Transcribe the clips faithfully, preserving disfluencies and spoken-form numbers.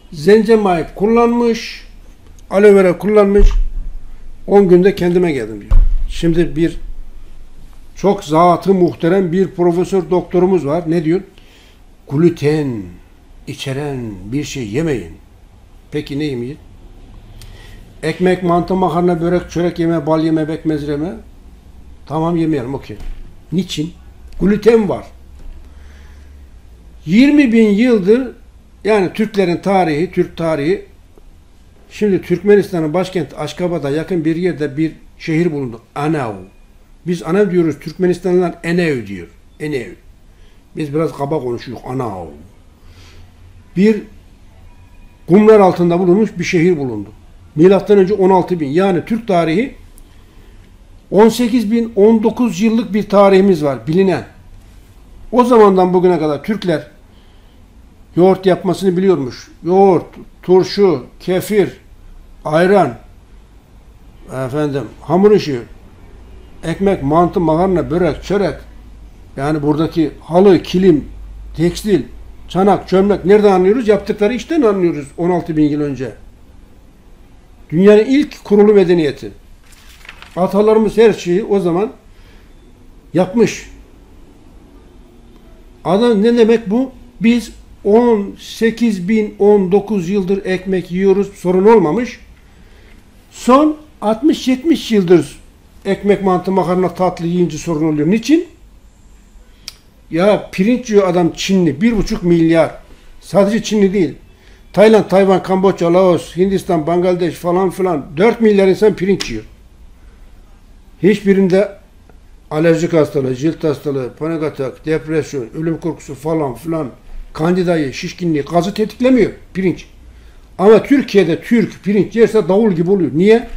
zencemay kullanmış, aloe vera kullanmış. on günde kendime geldim diyor. Şimdi bir çok zatı muhterem bir profesör doktorumuz var. Ne diyor? Gluten içeren bir şey yemeyin. Peki ne yemeyin? Ekmek, mantı, makarna, börek, çörek yeme, bal yeme, bekmez yeme. Tamam yemeyelim, okey. Niçin? Gluten var. yirmi bin yıldır yani Türklerin tarihi, Türk tarihi, şimdi Türkmenistan'ın başkenti Aşkabat'a yakın bir yerde bir şehir bulundu. Anav. Biz Anav diyoruz. Türkmenistanlılar Enev diyor. Enev. Biz biraz kaba konuşuyoruz. Anav. Bir kumlar altında bulunmuş bir şehir bulundu. Milattan önce on altı bin. Yani Türk tarihi on sekiz bin on dokuz yıllık bir tarihimiz var bilinen. O zamandan bugüne kadar Türkler yoğurt yapmasını biliyormuş. Yoğurt, turşu, kefir, ayran, efendim, hamur işi, ekmek, mantı, makarna, börek, çörek, yani buradaki halı, kilim, tekstil, çanak, çömlek nereden anlıyoruz? Yaptıkları işten anlıyoruz on altı bin yıl önce. Dünyanın ilk kurulu medeniyeti. Atalarımız her şeyi o zaman yapmış. Adam ne demek bu? Biz on sekiz bin on dokuz yıldır ekmek yiyoruz, sorun olmamış. Son altmış yetmiş yıldır ekmek, mantı, makarna, tatlı yiyince sorun oluyor. Niçin? Ya pirinç yiyor adam Çinli, bir buçuk milyar. Sadece Çinli değil. Tayland, Tayvan, Kamboçya, Laos, Hindistan, Bangladeş falan filan dört milyar insan pirinç yiyor. Hiçbirinde alerjik hastalığı, cilt hastalığı, panik atak, depresyon, ölüm korkusu falan filan, kandidayı, şişkinliği, gazı tetiklemiyor pirinç. Ama Türkiye'de Türk pirinç yerse davul gibi oluyor. Niye?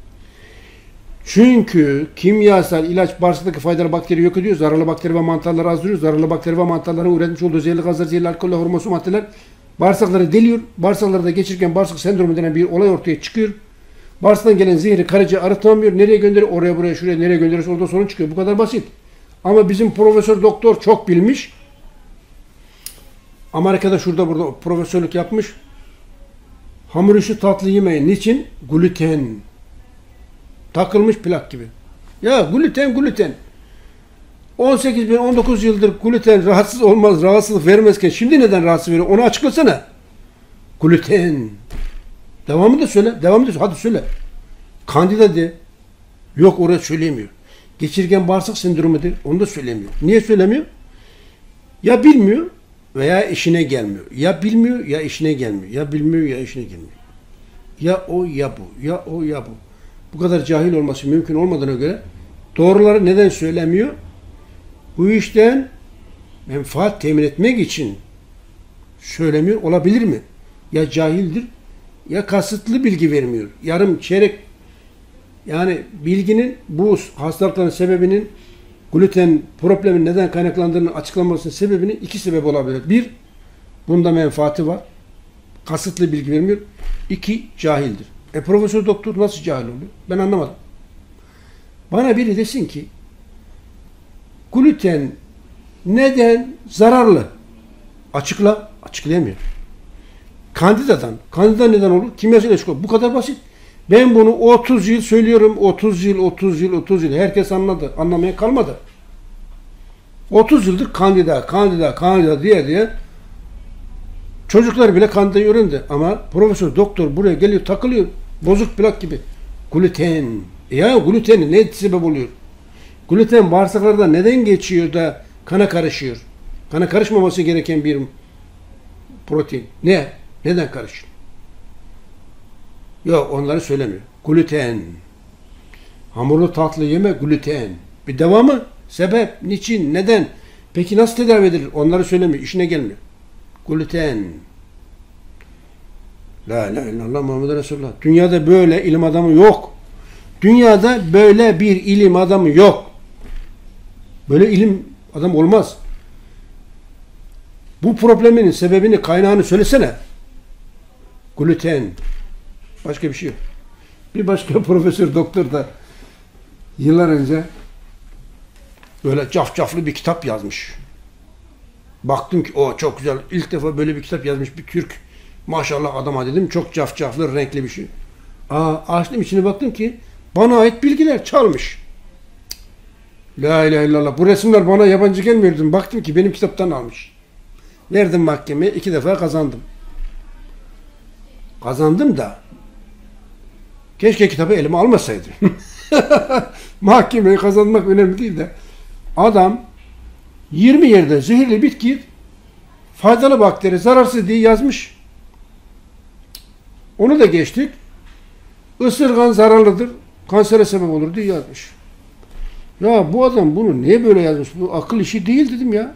Çünkü kimyasal ilaç bağırsaktaki faydalı bakteri yok ediyor, zararlı bakteri ve mantarları azdırıyor. Zararlı bakteri ve mantarların üretmiş olduğu zehirli gazlar, zehirli alkol ve hormonsu maddeler bağırsakları deliyor. Bağırsakları da geçirirken bağırsak sendromu denen bir olay ortaya çıkıyor. Bağırsaktan gelen zehri karaciğer arıtamıyor. Nereye gönderiyor? Oraya, buraya, şuraya, nereye gönderiyorsa orada sorun çıkıyor. Bu kadar basit. Ama bizim profesör doktor çok bilmiş. Amerika'da şurada burada profesörlük yapmış. Hamur işi tatlı yemeyin. Niçin? Gluten. Takılmış plak gibi. Ya gluten gluten. on sekiz bin on dokuz yıldır gluten rahatsız olmaz, rahatsızlık vermezken şimdi neden rahatsız veriyor? Onu açıklasana. Gluten. Devamını da söyle. Devamını da söyle. Hadi söyle. Kandida de. Yok oraya söylemiyor. Geçirgen bağırsak sendromu de. Onu da söylemiyor. Niye söylemiyor? Ya bilmiyor veya işine gelmiyor. Ya bilmiyor ya işine gelmiyor. Ya bilmiyor ya işine gelmiyor. Ya o ya bu. Ya o ya bu. Bu kadar cahil olması mümkün olmadığına göre doğruları neden söylemiyor? Bu işten menfaat temin etmek için söylemiyor olabilir mi? Ya cahildir ya kasıtlı bilgi vermiyor. Yarım çeyrek yani bilginin bu hastalıkların sebebinin gluten problemin neden kaynaklandığını açıklamasının sebebinin iki sebep olabilir. Bir, bunda menfaati var. Kasıtlı bilgi vermiyor. İki, cahildir. E profesör doktor nasıl cahil oluyor? Ben anlamadım. Bana biri desin ki gluten neden zararlı? Açıkla. Açıklayamıyor. Kandidadan. Kandida neden olur? Kimyasal ilaç olur. Bu kadar basit. Ben bunu otuz yıl söylüyorum. otuz yıl, otuz yıl, otuz yıl. Herkes anladı. Anlamaya kalmadı. otuz yıldır kandida, kandida, kandida diye diye çocuklar bile kandidayı öğrendi. Ama profesör, doktor buraya geliyor, takılıyor. Bozuk plak gibi. Gluten. Ya gluten ne sebep oluyor? Gluten bağırsaklarda neden geçiyor da kana karışıyor? Kana karışmaması gereken bir protein. Ne? Neden karışıyor? Yok onları söylemiyor. Gluten. Hamurlu tatlı yeme gluten. Bir devamı? Sebep, niçin, neden? Peki nasıl tedavi edilir? Onları söylemiyor. İşine gelmiyor. Gluten. La ilahe illallah Muhammed Resulullah. Dünyada böyle ilim adamı yok. Dünyada böyle bir ilim adamı yok. Böyle ilim adam olmaz. Bu probleminin sebebini, kaynağını söylesene. Gluten. Başka bir şey yok. Bir başka profesör doktor da yıllar önce böyle cafcaflı bir kitap yazmış. Baktım ki o çok güzel. İlk defa böyle bir kitap yazmış bir Türk Maşallah adama dedim, çok cafcaflı, renkli bir şey. Aa, açtım içine, baktım ki bana ait bilgiler çalmış. La ilahe illallah. Bu resimler bana yabancı gelmiyor dedim. Baktım ki benim kitaptan almış. Verdim mahkemeye, iki defa kazandım. Kazandım da keşke kitabı elime almasaydım. Mahkemeyi kazanmak önemli değil de. Adam yirmi yerde zehirli bitki faydalı bakteri, zararsız diye yazmış. Onu da geçtik. Isırgan zararlıdır, kansere sebep olur diye yazmış. Ya bu adam bunu niye böyle yazmış? Bu akıl işi değil dedim ya.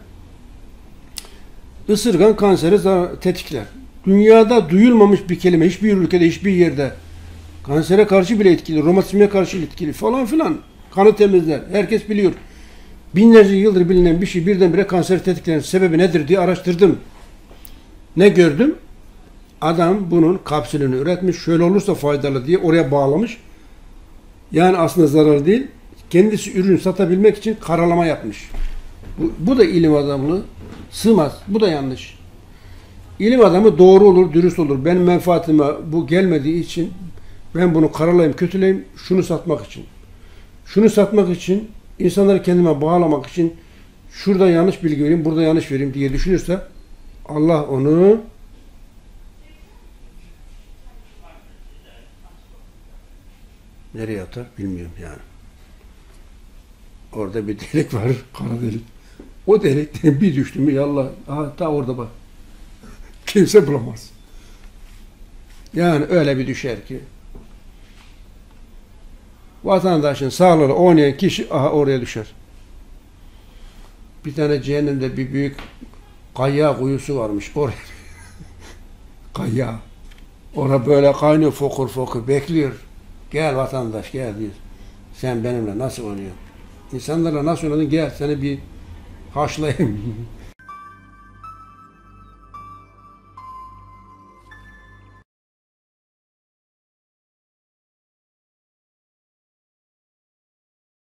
Isırgan kanseri zarar, tetikler. Dünyada duyulmamış bir kelime, hiçbir ülkede, hiçbir yerde. Kansere karşı bile etkili, romatizmaya karşı etkili falan filan. Kanı temizler. Herkes biliyor. Binlerce yıldır bilinen bir şey birdenbire kanseri tetikleyen sebebi nedir diye araştırdım. Ne gördüm? Adam bunun kapsülünü üretmiş. Şöyle olursa faydalı diye oraya bağlamış. Yani aslında zararlı değil. Kendisi ürün satabilmek için karalama yapmış. Bu, bu da ilim adamlığı sığmaz. Bu da yanlış. İlim adamı doğru olur, dürüst olur. Benim menfaatime bu gelmediği için ben bunu karalayayım, kötüleyim, şunu satmak için. Şunu satmak için, insanları kendime bağlamak için şurada yanlış bilgi vereyim, burada yanlış vereyim diye düşünürse Allah onu nereye atar bilmiyorum yani. Orada bir delik var, kara delik. O delikten bir düştü mü yallah, aha ta orada bak. Kimse bulamaz. Yani öyle bir düşer ki vatandaşın sağlığıyla oynayan kişi aha oraya düşer. Bir tane cehennemde bir büyük kayya kuyusu varmış. Oraya kayya. Orada böyle kaynıyor, fokur fokur bekliyor. Gel vatandaş gel diyor. Sen benimle nasıl oynuyorsun? İnsanlarla nasıl oynadın, gel seni bir haşlayayım.